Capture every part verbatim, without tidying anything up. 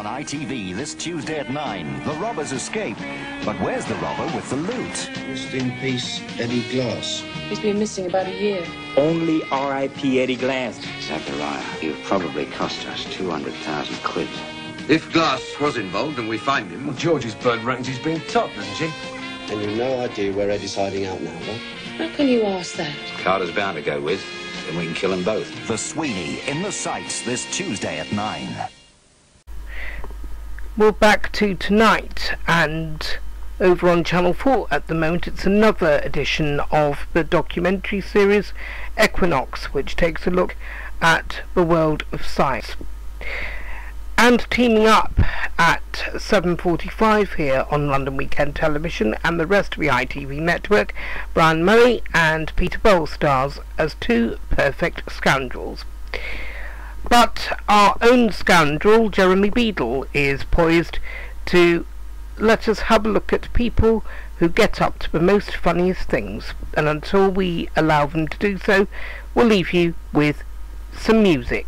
on I T V this Tuesday at nine. The robbers escape. But where's the robber with the loot? Rest in peace, Eddie Glass. He's been missing about a year. Only R I P Eddie Glass. Zachariah, you've probably cost us two hundred thousand quid. If Glass was involved and we find him... Well, George's bird reckons he's been topped, doesn't she? And you've no idea where Eddie's hiding out now, what? How can you ask that? Carter's bound to go with. Then we can kill them both. The Sweeney in the sights this Tuesday at nine. We're back to tonight, and over on Channel four at the moment it's another edition of the documentary series Equinox, which takes a look at the world of science. And teaming up at seven forty-five here on London Weekend Television and the rest of the I T V network, Brian Murray and Peter Bell stars as two perfect scoundrels. But our own scoundrel, Jeremy Beadle, is poised to let us have a look at people who get up to the most funniest things. And until we allow them to do so, we'll leave you with some music.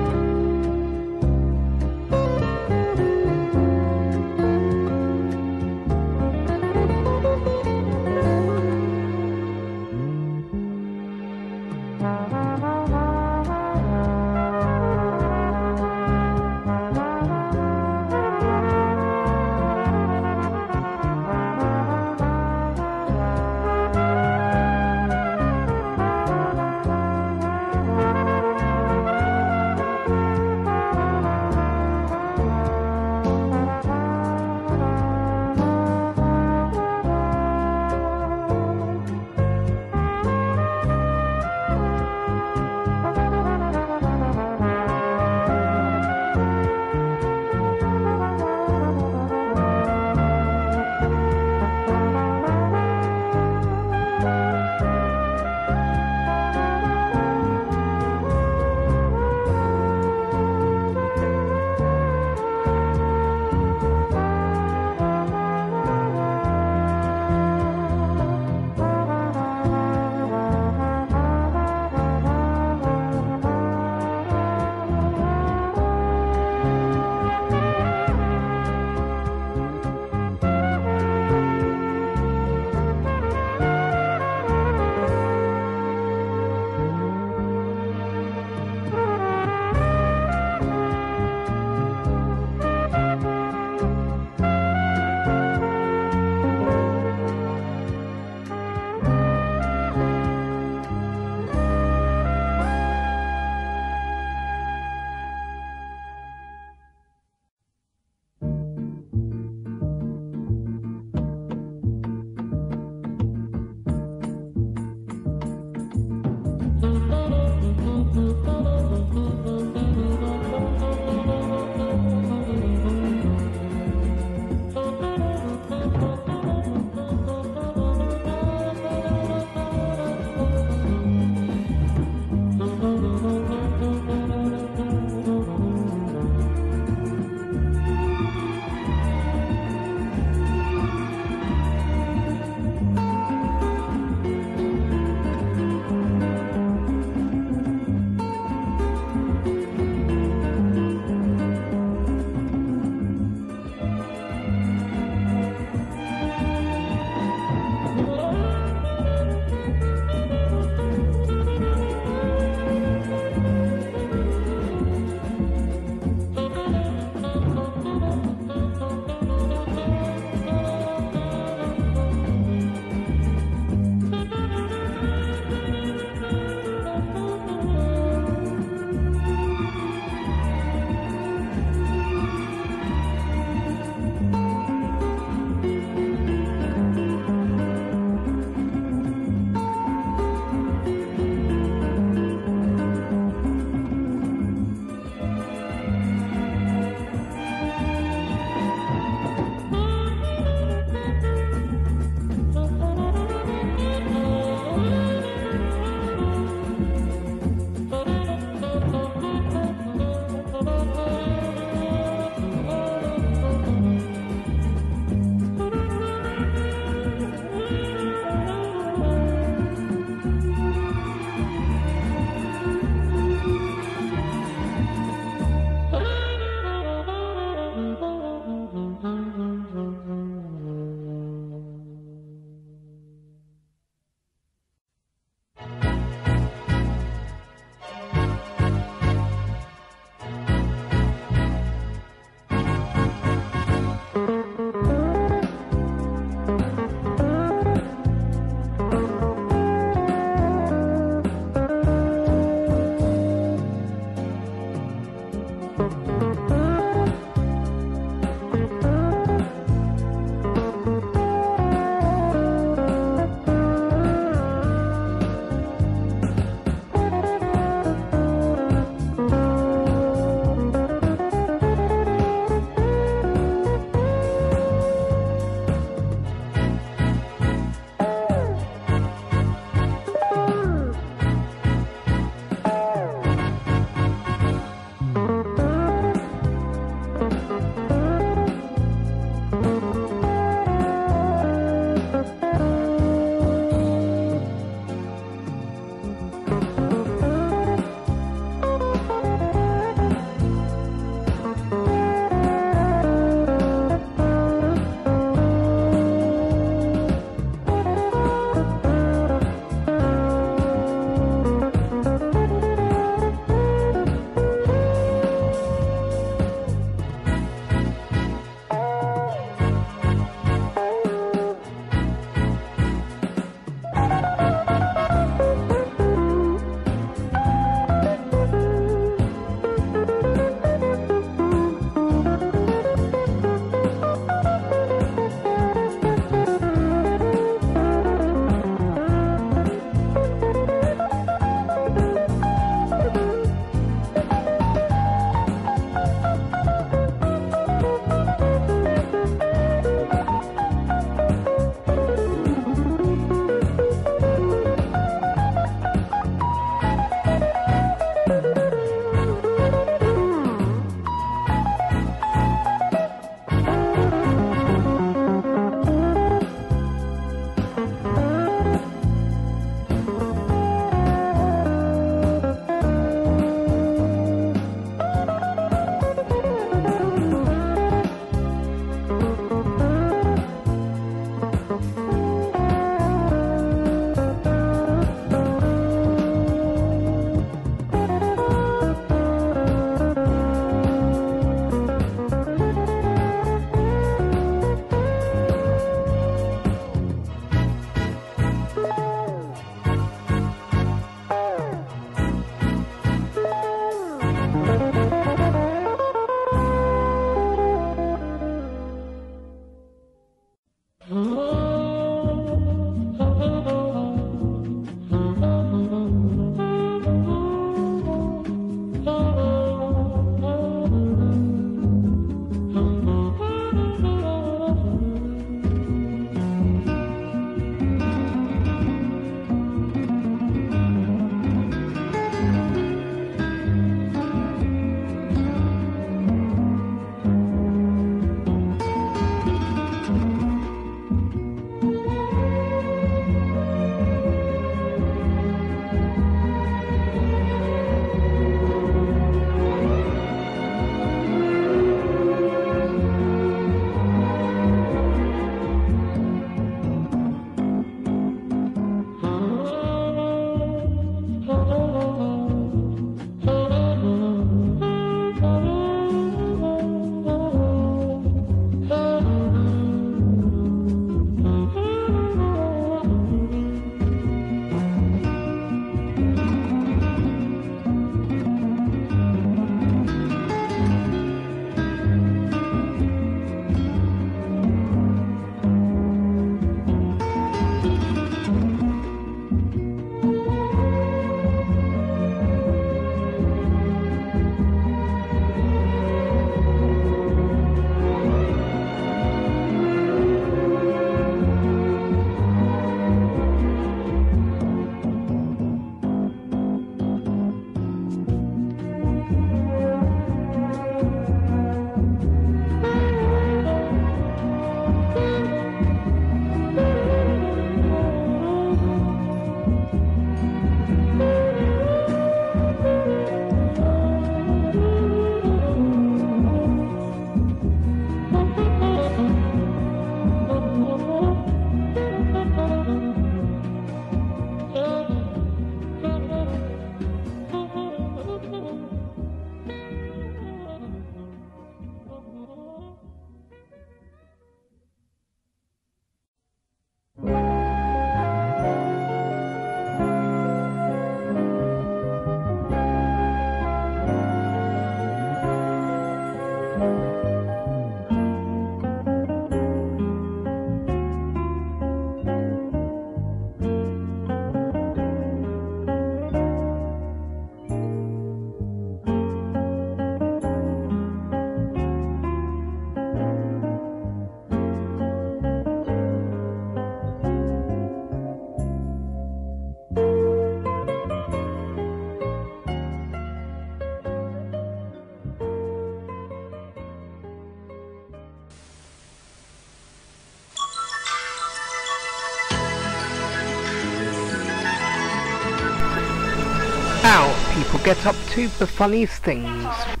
Now, people get up to the funniest things.